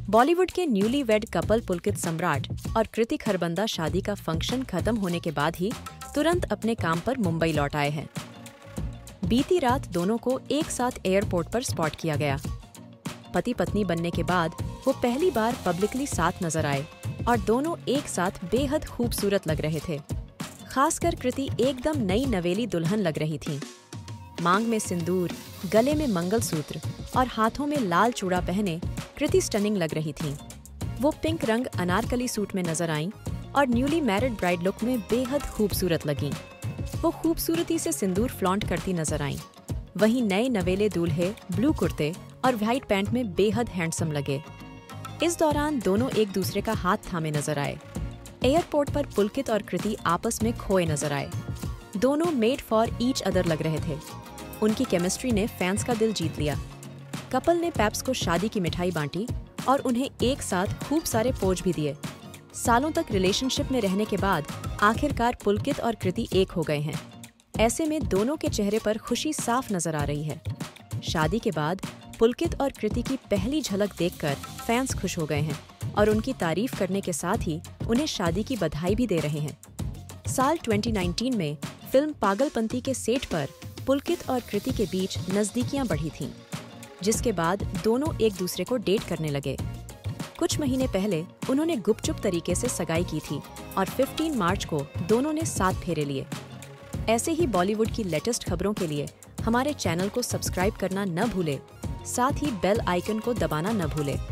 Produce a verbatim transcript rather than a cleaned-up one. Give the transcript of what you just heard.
बॉलीवुड के newly wed couple Pulkit Samrat और कृति खरबंदा शादी का फंक्शन खत्म होने के बाद ही तुरंत अपने काम पर मुंबई लौट आए हैं। बीती रात दोनों को एक साथ एयरपोर्ट पर स्पॉट किया गया। पति पत्नी बनने के बाद वो पहली बार पब्लिकली साथ नजर आए और दोनों एक साथ बेहद खूबसूरत लग रहे थे। खासकर कृति एकदम नई नवेली दुल्हन लग रही थी। मांग में सिंदूर, गले में मंगलसूत्र और हाथों में लाल चूड़ा पहने कृति स्टनिंग लग रही थी। वो पिंक रंग अनारकली सूट में नजर आईं और न्यूली मैरिड ब्राइड लुक में बेहद खूबसूरत लगीं। वो खूबसूरती से सिंदूर फ्लॉन्ट करती नजर आईं। वहीं नए नवेले दूल्हे ब्लू कुर्ते और व्हाइट पैंट में बेहद हैंडसम लगे। इस दौरान दोनों एक दूसरे का हाथ थामे नजर आए। एयरपोर्ट पर पुलकित और कृति आपस में खोए नजर आए। दोनों मेड फॉर ईच अदर लग रहे थे। उनकी केमिस्ट्री ने फैंस का दिल जीत लिया। कपल ने पैप्स को शादी की मिठाई बांटी और उन्हें एक साथ खूब सारे पोज भी दिए। सालों तक रिलेशनशिप में रहने के बाद आखिरकार पुलकित और कृति एक हो गए हैं। ऐसे में दोनों के चेहरे पर खुशी साफ नजर आ रही है। शादी के बाद पुलकित और कृति की पहली झलक देखकर फैंस खुश हो गए हैं और उनकी तारीफ करने के साथ ही उन्हें शादी की बधाई भी दे रहे हैं। साल दो हज़ार उन्नीस में फिल्म पागलपंती के सेट पर पुलकित और कृति के बीच नजदीकियां बढ़ी थीं, जिसके बाद दोनों एक दूसरे को डेट करने लगे। कुछ महीने पहले उन्होंने गुपचुप तरीके से सगाई की थी और पंद्रह मार्च को दोनों ने सात फेरे लिए। ऐसे ही बॉलीवुड की लेटेस्ट खबरों के लिए हमारे चैनल को सब्सक्राइब करना न भूलें, साथ ही बेल आइकन को दबाना न भूलें।